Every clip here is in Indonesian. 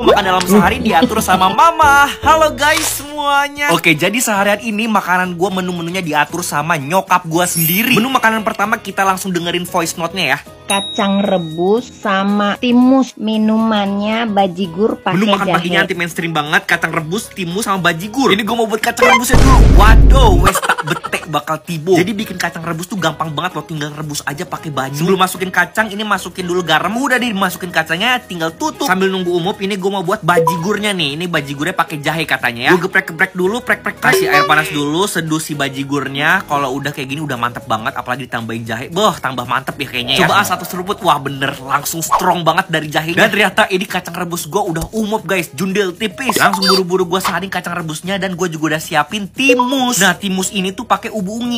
Makan dalam sehari diatur sama mama. Halo guys semuanya. Oke, jadi seharian ini makanan gue menu-menunya diatur sama nyokap gue sendiri. Menu makanan pertama kita langsung dengerin voice note-nya ya. Kacang rebus sama timus, minumannya bajigur pakai Menu makan jahe. paginya anti mainstream banget, kacang rebus, timus sama bajigur. Ini gue mau buat kacang rebusnya dulu. Waduh, wes tak betek bakal tibo. Jadi bikin kacang rebus tuh gampang banget, lo tinggal rebus aja pakai banyu. Sebelum masukin kacang, ini masukin dulu garam. Udah dimasukin kacangnya, tinggal tutup. Sambil nunggu umup, ini gue mau buat bajigurnya nih. Ini bajigurnya pakai jahe katanya ya. Gue geprek-geprek dulu, prek-prek. Kasih air panas dulu, seduh si bajigurnya. Kalau udah kayak gini udah mantep banget, apalagi ditambahin jahe. Boh, tambah mantep ya kayaknya ya. Coba satu seruput, wah bener langsung strong banget dari jahenya. Dan ternyata ini kacang rebus gue udah umup guys, jundel tipis. Langsung buru-buru gue saring kacang rebusnya dan gue juga udah siapin timus. Nah timus ini tuh pakai ubi ungu.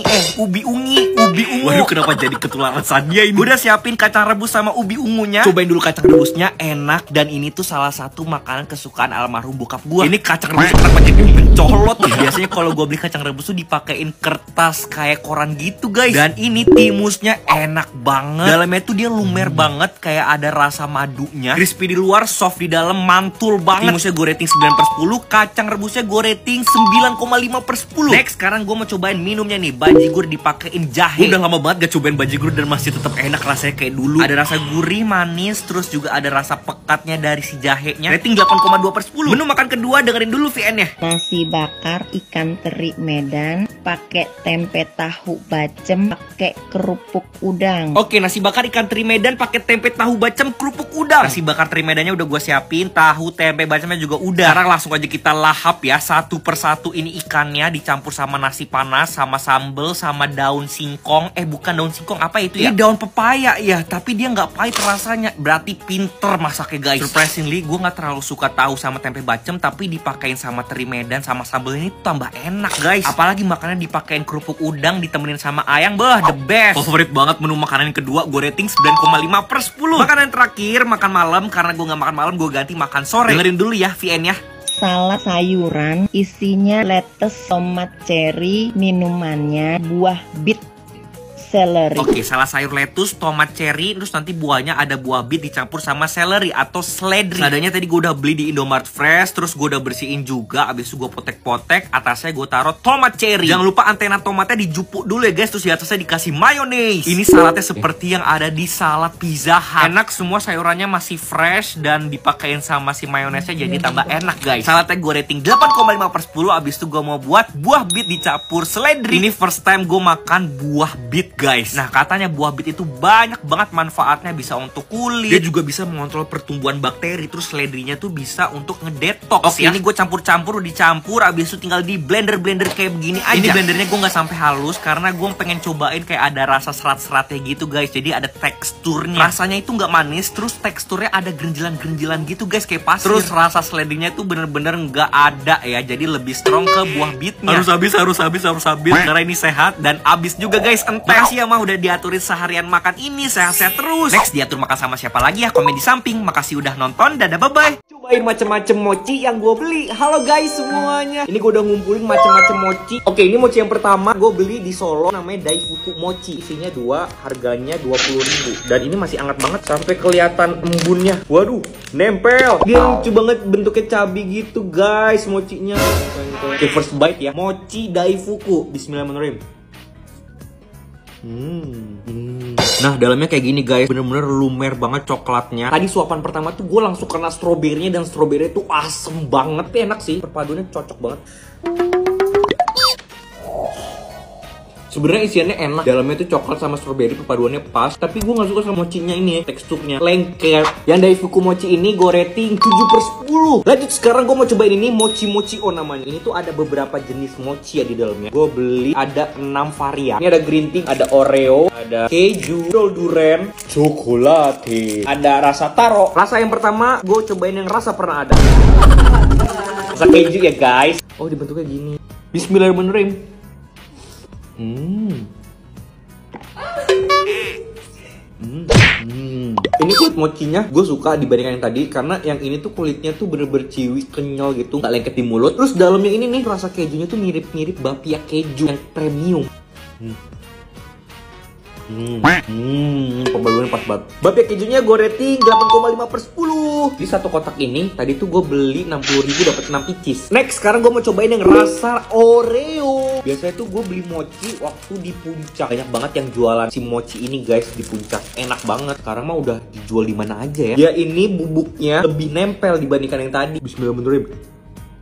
Waduh, kenapa jadi ketularan Sadia ini? Gue udah siapin kacang rebus sama ubi ungunya. Cobain dulu kacang rebusnya, enak. Dan ini tuh salah satu makanan kesukaan almarhum bokap gue. Ini kacang rebus kenapa jadi mencolot ya? Biasanya kalau gue beli kacang rebus tuh dipakein kertas kayak koran gitu guys. Dan ini timusnya enak banget. Dalamnya tuh dia lumer banget, kayak ada rasa madunya. Crispy di luar, soft di dalam, mantul banget. Timusnya gue rating 9/10, kacang rebusnya gue rating 9,5/10. Next, sekarang gue mau cobain minumnya nih. Bajigur dipakein jahe. Udah lama banget gak cobain bajigur dan masih tetap enak rasanya kayak dulu. Ada rasa gurih, manis, terus juga ada rasa pekatnya dari si jahenya. Rating 8,2/10. Menu makan kedua, dengerin dulu VN-nya. Nasi bakar ikan teri Medan pakai tempe tahu bacem pakai kerupuk udang. Oke, nasi bakar ikan teri Medan pakai tempe tahu bacem kerupuk udang. Nasi bakar teri Medannya udah gue siapin, tahu tempe bacemnya juga udah. Sekarang langsung aja kita lahap ya, satu persatu. Ini ikannya dicampur sama nasi panas, sama sambel, sama daun singkong. Bukan daun singkong, apa itu ya? Ini daun pepaya ya, tapi dia nggak pahit rasanya. Berarti pinter masaknya guys. Surprisingly, gue nggak terlalu suka tahu sama tempe bacem, tapi dipakein sama teri Medan sama sambel ini tambah enak guys. Apalagi makannya dipakein kerupuk udang ditemenin sama ayam, the best. Favorit banget menu makanan yang kedua, gue rating 9,5/10. Makanan terakhir, makan malam. Karena gue nggak makan malam, gue ganti makan sore. Dengerin dulu ya VN-nya. Salad sayuran isinya lettuce, tomat cherry, minumannya buah bit, seleri. Oke, salah sayur lettuce, tomat cherry, terus nanti buahnya ada buah bit dicampur sama seleri atau seledri. Seadanya tadi gue udah beli di Indomaret Fresh, terus gue udah bersihin juga. Abis itu gue potek-potek, atasnya gue taruh tomat cherry. Jangan lupa antena tomatnya dijupuk dulu ya guys, terus di atasnya dikasih mayones. Ini saladnya seperti yang ada di salad Pizza Hut. Enak, semua sayurannya masih fresh dan dipakein sama si mayonesnya jadi tambah enak guys. Saladnya gue rating 8,5/10. Abis itu gue mau buat buah bit dicampur seledri. Ini first time gue makan buah bit guys. Nah katanya buah bit itu banyak banget manfaatnya, bisa untuk kulit, dia juga bisa mengontrol pertumbuhan bakteri, terus seledrinya tuh bisa untuk ngedetox. Oke, ini gue campur-campur, dicampur, abis itu tinggal di blender kayak begini aja. Ini blendernya gue nggak sampai halus karena gue pengen cobain kayak ada rasa serat-seratnya gitu guys, jadi ada teksturnya. Rasanya itu nggak manis, terus teksturnya ada gerinjilan gitu guys kayak pasir. Terus rasa seledrinya tuh bener-bener nggak ada ya, jadi lebih strong ke buah bitnya. Harus habis karena ini sehat dan abis juga guys. Entah ya mah udah diaturin seharian makan ini, sehat-sehat terus. Next diatur makan sama siapa lagi ya, komen di samping. Makasih udah nonton, dadah bye-bye. Cobain macem-macem mochi yang gue beli. Halo guys semuanya. Ini gue udah ngumpulin macem-macem mochi. Oke, ini mochi yang pertama gue beli di Solo, namanya Daifuku Mochi. Isinya 2, harganya 20.000. Dan ini masih hangat banget sampai kelihatan embunnya. Waduh, nempel. Dia lucu banget, bentuknya cabi gitu guys mochinya. Oke, first bite ya. Mochi Daifuku. Bismillahirrahmanirrahim. Nah dalamnya kayak gini guys, bener-bener lumer banget coklatnya. Tadi suapan pertama tuh gue langsung kena stroberinya, dan stroberinya tuh asem banget. Tapi enak sih, perpaduannya cocok banget. Sebenarnya isiannya enak, dalamnya tuh coklat sama stroberi, perpaduannya pas. Tapi gue gak suka sama mochinya ini, teksturnya lengket. Yang Daifuku Mochi ini gue rating 7/10. Lanjut, sekarang gue mau cobain ini Mochi Mochio namanya. Ini tuh ada beberapa jenis mochi ya di dalamnya. Gue beli ada 6 varian. Ini ada green tea, ada oreo, ada keju, durian, coklat, ada rasa taro. Rasa yang pertama gue cobain yang rasa pernah ada. Rasa keju ya guys. Oh, dibentuknya gini. Bismillahirrahmanirrahim. Ini kulit mochinya gue suka dibandingkan yang tadi, karena yang ini tuh kulitnya tuh bener-bener ciwi, kenyal gitu, nggak lengket di mulut. Terus dalamnya ini nih, rasa kejunya tuh mirip-mirip bapia keju yang premium. Pembagiannya pas banget. Bapia kejunya gue rating 8,5/10. Di satu kotak ini tadi tuh gue beli 60.000 dapat 6 pieces. Next, sekarang gue mau cobain yang rasa Oreo. Biasanya tuh gue beli mochi waktu di Puncak. Banyak banget yang jualan si mochi ini guys di Puncak. Enak banget. Sekarang mah udah dijual di mana aja ya. Ya ini bubuknya lebih nempel dibandingkan yang tadi. Bismillahirrahmanirrahim.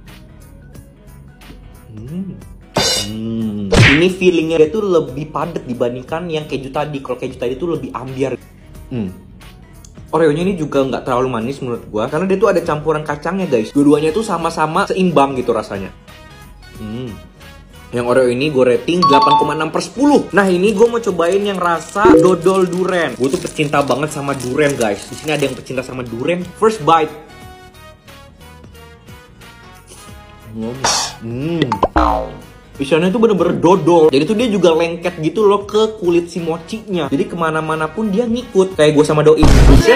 Ini feelingnya dia tuh lebih padat dibandingkan yang keju tadi. Kalau keju tadi tuh lebih ambiar. Oreonya ini juga nggak terlalu manis menurut gua, karena dia tuh ada campuran kacangnya guys. Dua-duanya tuh sama-sama seimbang gitu rasanya. Yang Oreo ini gue rating 8,6/10. Nah ini gue mau cobain yang rasa dodol duren. Gue tuh pecinta banget sama duren guys. Di sini ada yang pecinta sama duren. First bite. Isiannya itu bener-bener dodol. Jadi tuh dia juga lengket gitu loh ke kulit si mochinya. Jadi kemana-mana pun dia ngikut. Kayak gue sama doi.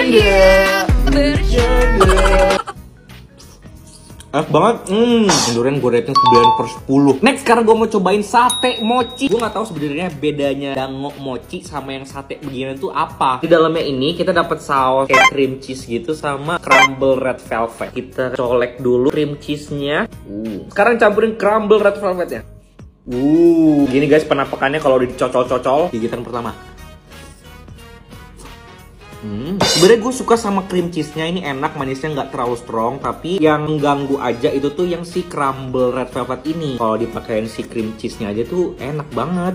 Enak banget. Durian gue rating 9/10. Next, sekarang gue mau cobain sate mochi. Gue nggak tahu sebenarnya bedanya dango mochi sama yang sate beginian itu apa. Di dalamnya ini kita dapat saus kayak cream cheese gitu sama crumble red velvet. Kita colek dulu cream cheese-nya. Sekarang campurin crumble red velvetnya. Gini guys penampakannya kalau udah dicocol-cocol. Gigitan pertama. Sebenarnya gue suka sama cream cheese-nya, ini enak, manisnya nggak terlalu strong. Tapi yang mengganggu aja itu tuh yang si crumble red velvet ini. Kalau dipakein si cream cheese-nya aja tuh enak banget.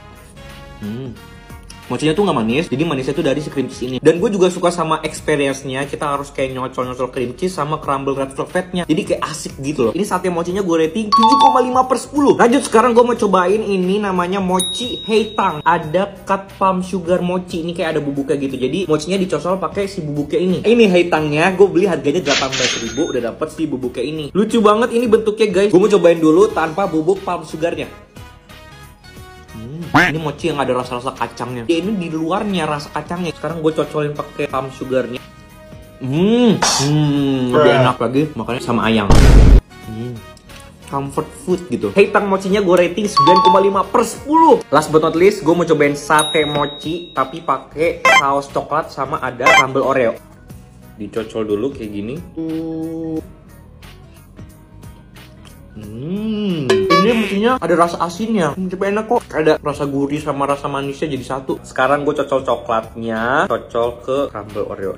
Mochinya tuh nggak manis, jadi manisnya tuh dari si cream cheese ini. Dan gue juga suka sama experience-nya, kita harus kayak nyocol-nyocol cream cheese sama crumble red velvetnya. Jadi kayak asik gitu loh. Ini sate mochinya gue rating 7,5/10. Lanjut, sekarang gue mau cobain ini namanya mochi heitang. Ada cut palm sugar mochi, ini kayak ada bubuknya gitu. Jadi mochinya dicocol pakai si bubuknya ini. Ini heitangnya, gue beli harganya 18.000, udah dapet si bubuknya ini. Lucu banget ini bentuknya guys. Gue mau cobain dulu tanpa bubuk palm sugarnya. Ini mochi yang ada rasa-rasa kacangnya. Ya, ini di luarnya rasa kacangnya. Sekarang gue cocolin pakai palm sugarnya. Lebih enak lagi makanya sama ayam. Comfort food gitu. Heitang mochinya gue rating 9,5/10. Last but not least, gue mau cobain sate mochi tapi pakai saus coklat sama ada sambal Oreo. Dicocol dulu kayak gini. Ini mochinya ada rasa asinnya, tapi enak kok. Ada rasa gurih sama rasa manisnya jadi satu. Sekarang gue cocol coklatnya, cocol ke crumble Oreo.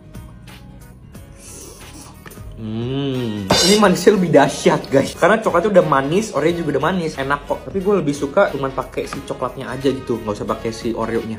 Ini manisnya lebih dahsyat guys, karena coklatnya udah manis, Oreo juga udah manis, enak kok. Tapi gue lebih suka cuman pakai si coklatnya aja gitu, nggak usah pakai si Oreo-nya.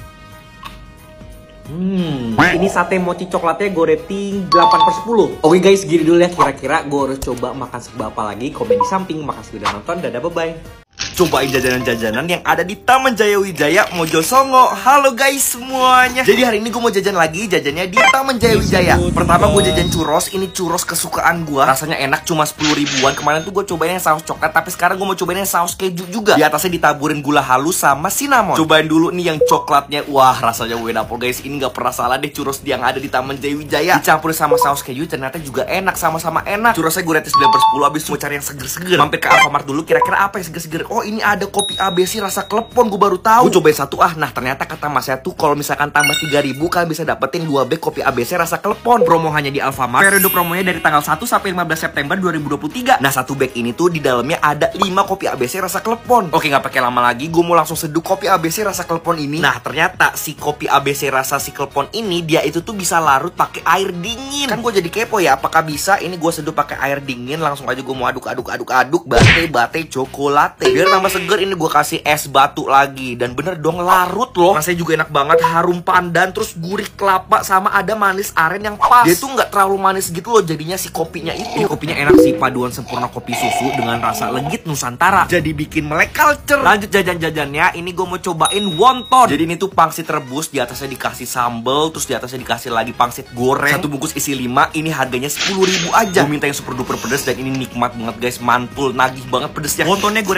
Ini sate mochi coklatnya gue rating 8/10. Oke guys, gini dulu ya, kira-kira gue harus coba makan serba apa lagi. Komen di samping. Makasih udah nonton, dadah, bye-bye. Cobain jajanan-jajanan yang ada di Taman Jaya Wijaya Mojosongo. Halo guys semuanya. Jadi hari ini gue mau jajan lagi, jajannya di Taman Jaya Wijaya. Pertama gue jajan churros, ini churros kesukaan gue. Rasanya enak, cuma 10 ribuan. Kemarin tuh gue cobain yang saus coklat, tapi sekarang gue mau cobain yang saus keju juga. Di atasnya ditaburin gula halus sama cinnamon. Cobain dulu nih yang coklatnya. Wah, rasanya wedapol guys. Ini gak pernah salah deh churros yang ada di Taman Jaya Wijaya. Dicampurin sama saus keju ternyata juga enak, sama-sama enak. Churrosnya gue rating 9/10. Abis mau cari yang seger-seger, mampir ke Alfamart dulu, kira-kira apa yang seger-seger. Oh, ini ada kopi ABC rasa klepon, gue baru tahu. Gue cobain satu nah ternyata kata masnya tuh kalau misalkan tambah 3.000 kalian bisa dapetin 2 bag kopi ABC rasa klepon. Promo hanya di Alfamart. Periode promonya dari tanggal 1 sampai 15 September 2023. Nah, satu bag ini tuh di dalamnya ada 5 kopi ABC rasa klepon. Oke, nggak pakai lama lagi, gue mau langsung seduh kopi ABC rasa klepon ini. Nah, ternyata si kopi ABC rasa si klepon ini dia itu tuh bisa larut pakai air dingin. Kan gue jadi kepo ya, apakah bisa? Ini gue seduh pakai air dingin, langsung aja gue mau aduk bate cokolate. Biar tambah seger, ini gue kasih es batu lagi. Dan bener dong, larut loh. Rasanya juga enak banget, harum pandan, terus gurih kelapa, sama ada manis aren yang pas. Dia tuh nggak terlalu manis gitu loh jadinya si kopinya itu. Ini kopinya enak sih, paduan sempurna kopi susu dengan rasa legit Nusantara. Jadi bikin melek culture. Lanjut jajan-jajannya, ini gue mau cobain wonton. Jadi ini tuh pangsit rebus, di atasnya dikasih sambal, terus di atasnya dikasih lagi pangsit goreng. Satu bungkus isi 5, ini harganya 10.000 aja. Gue minta yang super duper pedes dan ini nikmat banget guys, mantul, nagih banget pedesnya. Wontonnya gue rating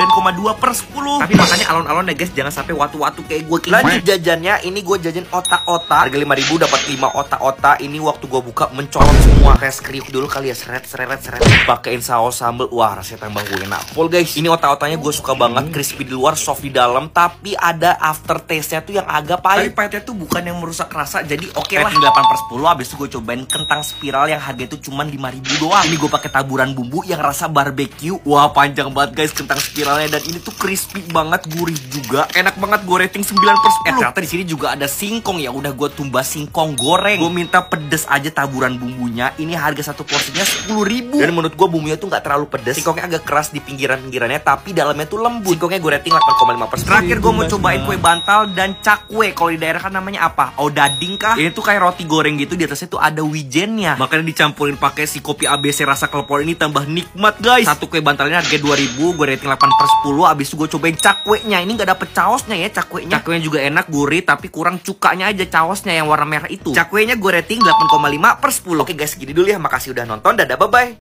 9,2 per 10. Tapi makanya alon-alon ya guys, jangan sampai watu-watu kayak gue. Lanjut jajannya, ini gue jajan otak-otak. Harga 5.000 dapat 5 otak-otak. Ini waktu gue buka mencolok semua. Tes kriuk dulu kali ya, seret. Pakein saus sambal. Wah, rasanya tambah gue enak. Pol guys, ini otak-otaknya gue suka banget, crispy di luar, soft di dalam, tapi ada aftertaste-nya tuh yang agak pahit. Tapi pahitnya tuh bukan yang merusak rasa, jadi oke lah. 8 per 10. Habis itu gue cobain kentang spiral yang harga itu cuma 5.000 doang. Ini gue pakai taburan bumbu yang rasa barbecue. Wah, panjang banget guys kentang spiralnya, dan ini tuh crispy banget, gurih juga, enak banget. Gue rating 9 per 10. Ternyata di sini juga ada singkong ya. Udah gue tumbas singkong goreng. Gue minta pedes aja taburan bumbunya. Ini harga satu porsinya 10.000. Dan menurut gue bumbunya tuh nggak terlalu pedes. Singkongnya agak keras di pinggirannya, tapi dalamnya tuh lembut. Singkongnya gue rating 8,5 per 10. Terakhir gue mau cobain kue bantal dan cakwe. Kalau di daerah kan namanya apa? Odading kah? Ini tuh kayak roti goreng gitu, di atasnya tuh ada wijennya. Makanya dicampurin pakai si kopi ABC rasa klepon ini tambah nikmat guys. Satu kue bantalnya harga 2.000, gue rating 8 per 10. Abis itu gue cobain cakwenya. Ini gak dapet caosnya ya cakwenya. Cakwenya juga enak, gurih, tapi kurang cukanya aja caosnya yang warna merah itu. Cakwenya gue rating 8,5 per 10. Oke guys, gini dulu ya. Makasih udah nonton. Dadah, bye-bye.